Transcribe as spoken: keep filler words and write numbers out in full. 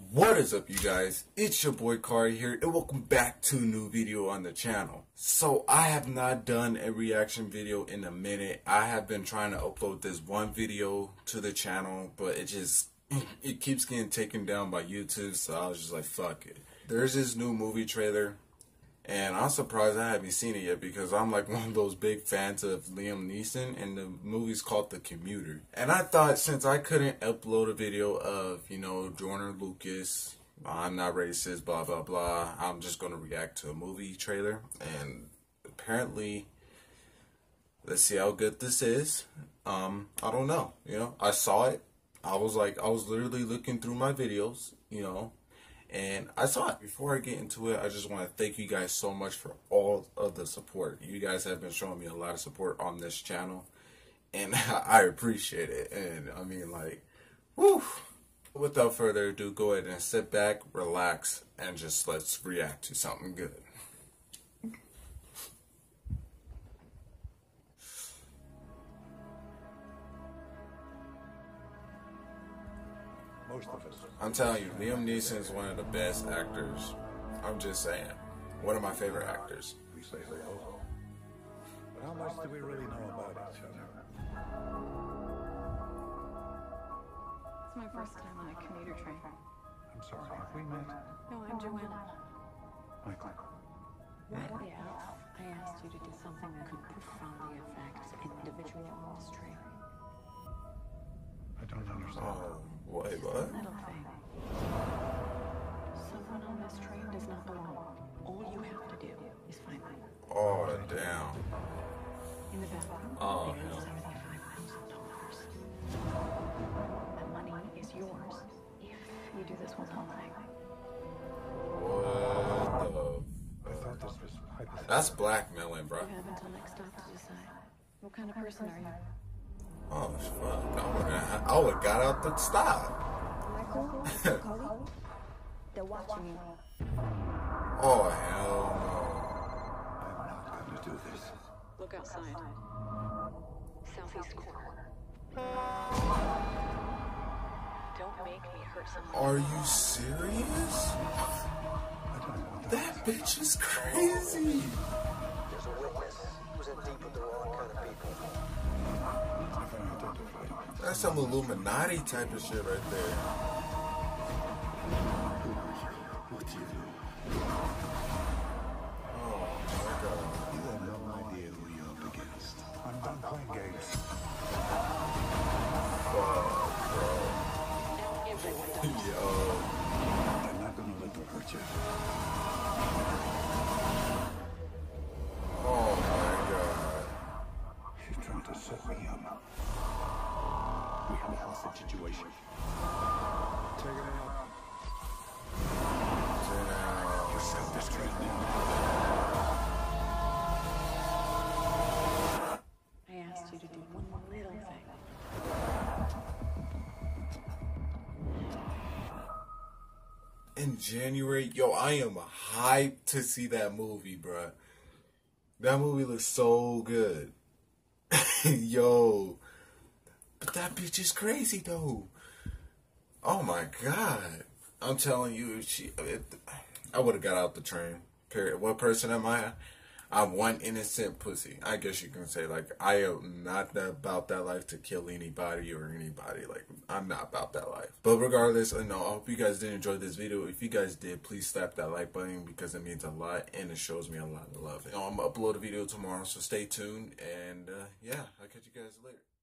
What is up, you guys? It's your boy Kari here, and welcome back to a new video on the channel. So I have not done a reaction video in a minute. I have been trying to upload this one video to the channel, but it just it keeps getting taken down by YouTube, so I was just like, fuck it. There's this new movie trailer, and I'm surprised I haven't seen it yet because I'm like one of those big fans of Liam Neeson, and the movie's called The Commuter. And I thought since I couldn't upload a video of, you know, Joyner Lucas, I'm not racist, blah, blah, blah, I'm just going to react to a movie trailer. And apparently, let's see how good this is. Um, I don't know, you know, I saw it. I was like, I was literally looking through my videos, you know, and I saw it. Before I get into it, I just want to thank you guys so much for all of the support. You guys have been showing me a lot of support on this channel, and I appreciate it. And I mean, like, whew. Without further ado, go ahead and sit back, relax, and just let's react to something good. Most of us. I'm telling you, Liam Neeson is one of the best actors. I'm just saying. One of my favorite actors. We say hello. But how much do we really know about each other? It's my first time on a commuter train. I'm sorry, have we met? No, I'm Joanna. Michael. Right now, I asked you to do something that could profoundly affect an individual on this train. I don't understand. Oh, wait, what? Little thing. Someone on this train does not belong. All you have to do is find them. Oh, damn. In the bathroom, Oh, they hell. have seventy-five thousand dollars. The money is yours if you do this one whole thing. What the... I thought this was hypothetical. That's blackmailing, bro. You have until next stop to decide. What kind of person are you? Oh, fuck. I would've, I would've got out the stop. Michael, Collie, they're watching you. Oh, hell I'm not going to do this. Look outside. Southeast corner. Don't make me hurt no. someone. Are you serious? I don't know what that That bitch is crazy. There's a witness who's in deep with the wrong kind of people. I can identify. That's some Illuminati type of shit right there. What do you do? Oh, my God. You have no idea who you're up against. I'm done playing games. Fuck, bro. Everyone Yo. I'm not going to let them hurt you. Oh, my God. She's trying to set me up. We have a hostage situation. Take it out. Damn. You're self-destruct now. I asked you to do one little thing. In January, yo, I am hyped to see that movie, bruh. That movie looks so good. Yo. But that bitch is crazy, though. Oh, my God. I'm telling you, she. It, I would have got out the train. Period. What person am I? I'm one innocent pussy. I guess you can say, like, I am not that about that life to kill anybody or anybody. Like, I'm not about that life. But regardless, you know, I hope you guys did enjoy this video. If you guys did, please slap that like button because it means a lot and it shows me a lot of love. You know, I'm going to upload a video tomorrow, so stay tuned. And, uh, yeah, I'll catch you guys later.